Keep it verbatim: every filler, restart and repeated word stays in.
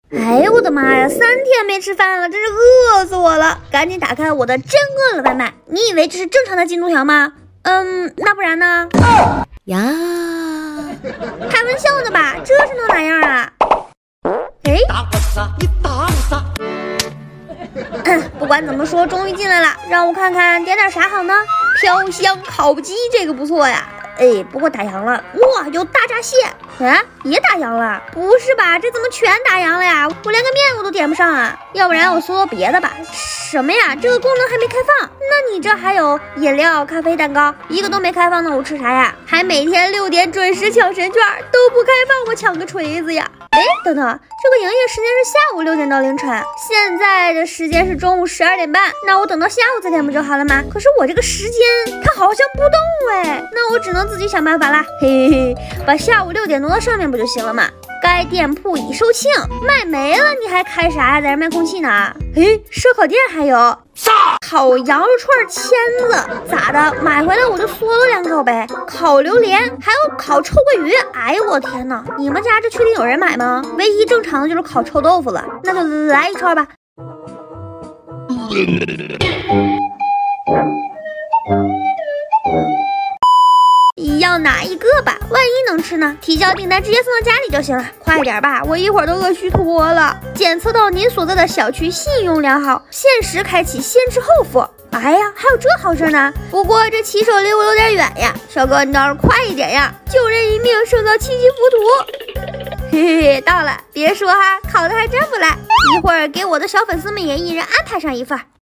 哎呦我的妈呀，三天没吃饭了，真是饿死我了！赶紧打开我的真饿了外卖。你以为这是正常的进度条吗？嗯，那不然呢？呀，开玩笑呢吧？这是能哪样啊？哎，打我啥？你打我啥？不管怎么说，终于进来了，让我看看点点啥好呢？飘香烤鸡这个不错呀。哎，不过打烊了。哇，有大闸蟹，啊，也打烊了？不是吧？这怎么全打烊了呀？我连个面我都点不上啊！要不然我搜搜别的吧。什么呀？这个功能还没开放？那你这还有饮料、咖啡、蛋糕，一个都没开放呢，我吃啥呀？还每天六点准时抢神券，都不开放，我抢个锤子呀！哎，等等，这个营业时间是下午六点到凌晨，现在的时间是中午十二点半，那我等到下午再点不就好了吗？可是我这个时间它好像不动哎，那我只能自己想办法啦，嘿嘿嘿，把下午六点挪到上面不就行了吗？该店铺已售罄，卖没了，你还开啥呀？在这卖空气呢？诶，烧烤店还有烤羊肉串签子，咋的？买回来我就嗦了两口呗。烤榴莲，还有烤臭鳜鱼。哎呦我天哪！你们家这确定有人买吗？唯一正常的就是烤臭豆腐了，那就来一串吧。要哪一个吧？万一能吃呢？提交订单直接送到家里就行了，快点吧，我一会儿都饿虚脱了。检测到您所在的小区信用良好，限时开启先吃后付。哎呀，还有这好事呢！不过这骑手离我有点远呀，小哥你倒是快一点呀，救人一命胜造七级浮屠。嘿嘿嘿，到了，别说哈，烤的还真不赖，一会儿给我的小粉丝们也一人安排上一份。